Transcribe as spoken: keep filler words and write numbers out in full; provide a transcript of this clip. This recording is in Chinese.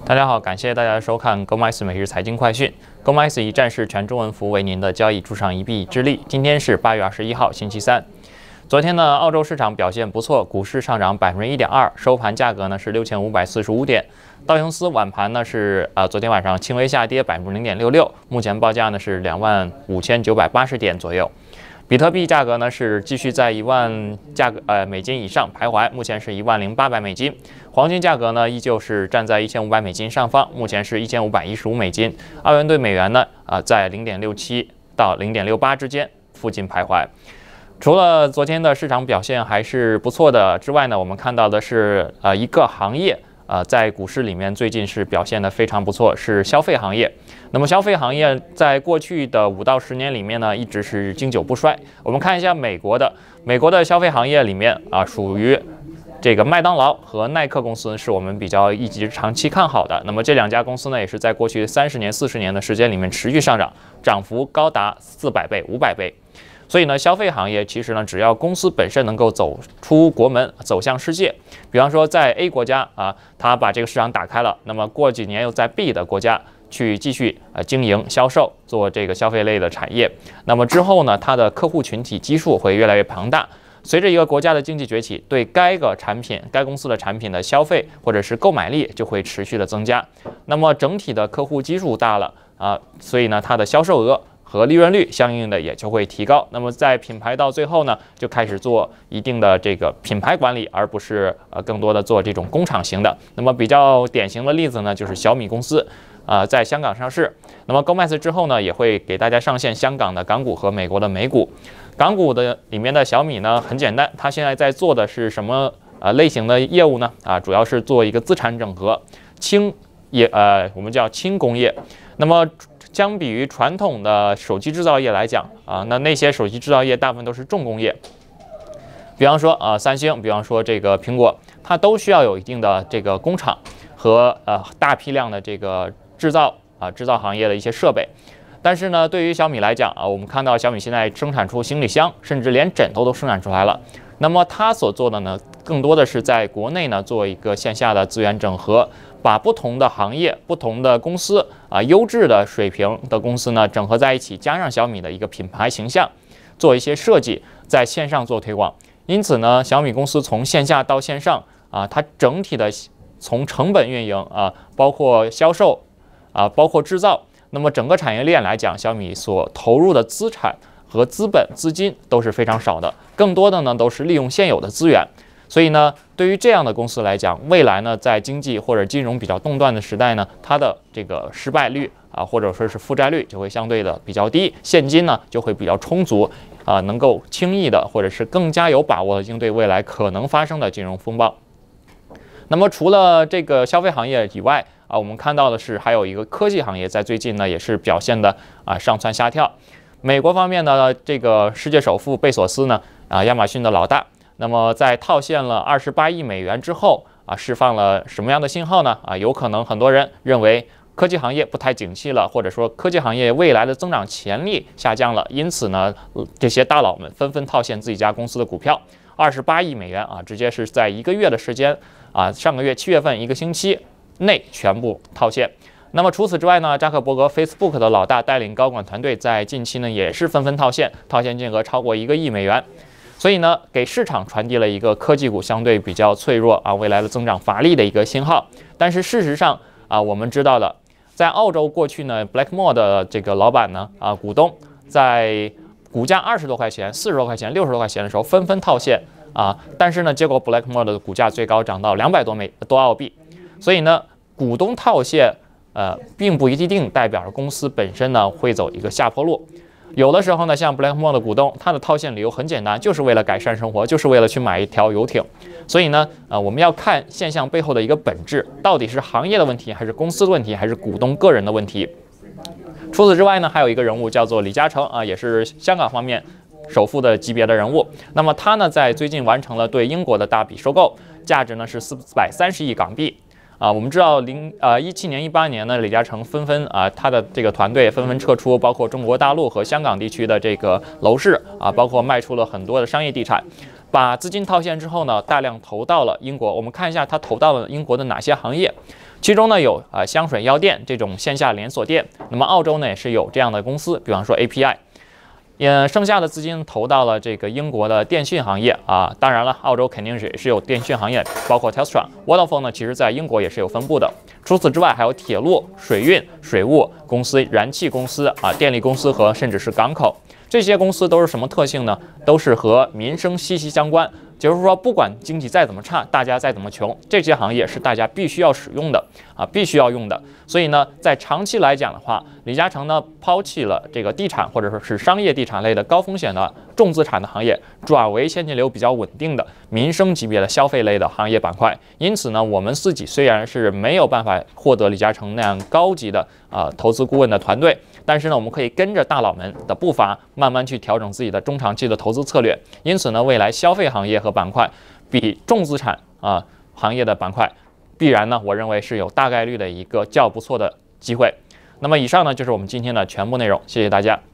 大家好，感谢大家收看 gomarkets 每日财经快讯。gomarkets 一站式全中文服务，为您的交易助上一臂之力。今天是八月二十一号，星期三。昨天呢，澳洲市场表现不错，股市上涨百分之一点二，收盘价格呢是六千五百四十五点。道琼斯晚盘呢是呃昨天晚上轻微下跌百分之零点六六，目前报价呢是两万五千九百八十点左右。比特币价格呢是继续在一万价格呃美金以上徘徊，目前是一万零八百美金。黄金价格呢依旧是站在一千五百美金上方，目前是一千五百一十五美金。澳元兑美元呢啊、呃、在零点六七到零点六八之间附近徘徊。除了昨天的市场表现还是不错的之外呢，我们看到的是呃一个行业。呃，在股市里面最近是表现得非常不错，是消费行业。那么消费行业在过去的五到十年里面呢，一直是经久不衰。我们看一下美国的，美国的消费行业里面啊，属于这个麦当劳和耐克公司是我们比较一直长期看好的。那么这两家公司呢，也是在过去三十年、四十年的时间里面持续上涨，涨幅高达四百倍、五百倍。所以呢，消费行业其实呢，只要公司本身能够走出国门，走向世界，比方说在 A 国家啊，它把这个市场打开了，那么过几年又在 B 的国家去继续呃经营销售，做这个消费类的产业，那么之后呢，它的客户群体基数会越来越庞大。随着一个国家的经济崛起，对该个产品、该公司的产品的消费或者是购买力就会持续的增加。那么整体的客户基数大了啊，所以呢，它的销售额和利润率相应的也就会提高。那么在品牌到最后呢，就开始做一定的这个品牌管理，而不是呃更多的做这种工厂型的。那么比较典型的例子呢，就是小米公司，呃，在香港上市。那么 gomarkets 之后呢，也会给大家上线香港的港股和美国的美股。港股的里面的小米呢，很简单，它现在在做的是什么呃类型的业务呢？啊，主要是做一个资产整合，轻业呃我们叫轻工业。那么相比于传统的手机制造业来讲啊，那那些手机制造业大部分都是重工业，比方说啊三星，比方说这个苹果，它都需要有一定的这个工厂和呃大批量的这个制造啊制造行业的一些设备。但是呢，对于小米来讲啊，我们看到小米现在生产出行李箱，甚至连枕头都生产出来了。那么它所做的呢，更多的是在国内呢做一个线下的资源整合。把不同的行业、不同的公司啊，优质的水平的公司呢，整合在一起，加上小米的一个品牌形象，做一些设计，在线上做推广。因此呢，小米公司从线下到线上啊，它整体的从成本运营啊，包括销售啊，包括制造，那么整个产业链来讲，小米所投入的资产和资本、资金都是非常少的，更多的呢都是利用现有的资源。所以呢，对于这样的公司来讲，未来呢，在经济或者金融比较动乱的时代呢，它的这个失败率啊，或者说是负债率就会相对的比较低，现金呢就会比较充足啊，能够轻易的或者是更加有把握的应对未来可能发生的金融风暴。那么除了这个消费行业以外啊，我们看到的是还有一个科技行业在最近呢也是表现的啊上蹿下跳。美国方面呢，这个世界首富贝索斯呢啊，亚马逊的老大。那么在套现了二十八亿美元之后啊，释放了什么样的信号呢？啊，有可能很多人认为科技行业不太景气了，或者说科技行业未来的增长潜力下降了，因此呢，这些大佬们纷纷套现自己家公司的股票，二十八亿美元啊，直接是在一个月的时间啊，上个月七月份一个星期内全部套现。那么除此之外呢，扎克伯格 Facebook 的老大带领高管团队在近期呢也是纷纷套现，套现金额超过一个亿美元。所以呢，给市场传递了一个科技股相对比较脆弱啊，未来的增长乏力的一个信号。但是事实上啊，我们知道了，在澳洲过去呢 ，Blackmore 的这个老板呢啊，股东在股价二十多块钱、四十多块钱、六十多块钱的时候纷纷套现啊，但是呢，结果 Blackmore 的股价最高涨到两百多美多澳币。所以呢，股东套现呃，并不一定代表着公司本身呢会走一个下坡路。有的时候呢，像 Blackmore 的股东，他的套现理由很简单，就是为了改善生活，就是为了去买一条游艇。所以呢，呃，我们要看现象背后的一个本质，到底是行业的问题，还是公司的问题，还是股东个人的问题。除此之外呢，还有一个人物叫做李嘉诚啊，也是香港方面首富的级别的人物。那么他呢，在最近完成了对英国的大笔收购，价值呢是四百三十亿港币。啊，我们知道零呃一七年、一八年呢，李嘉诚纷纷啊，他的这个团队纷纷撤出，包括中国大陆和香港地区的这个楼市啊，包括卖出了很多的商业地产，把资金套现之后呢，大量投到了英国。我们看一下他投到了英国的哪些行业。 其中呢有啊、呃、香水药店这种线下连锁店，那么澳洲呢也是有这样的公司，比方说 A P I。也剩下的资金投到了这个英国的电信行业啊，当然了，澳洲肯定是也是有电信行业，包括 Telstra、Vodafone 呢，其实在英国也是有分布的。除此之外，还有铁路、水运、水务公司、燃气公司啊、电力公司和甚至是港口。这些公司都是什么特性呢？都是和民生息息相关。就是说，不管经济再怎么差，大家再怎么穷，这些行业是大家必须要使用的啊，必须要用的。所以呢，在长期来讲的话，李嘉诚呢抛弃了这个地产或者说是商业地产类的高风险的重资产的行业，转为现金流比较稳定的民生级别的消费类的行业板块。因此呢，我们自己虽然是没有办法获得李嘉诚那样高级的啊、呃、投资顾问的团队，但是呢，我们可以跟着大佬们的步伐，慢慢去调整自己的中长期的投资策略。因此呢，未来消费行业和板块比重资产啊、呃、行业的板块，必然呢，我认为是有大概率的一个较不错的机会。那么以上呢，就是我们今天的全部内容，谢谢大家。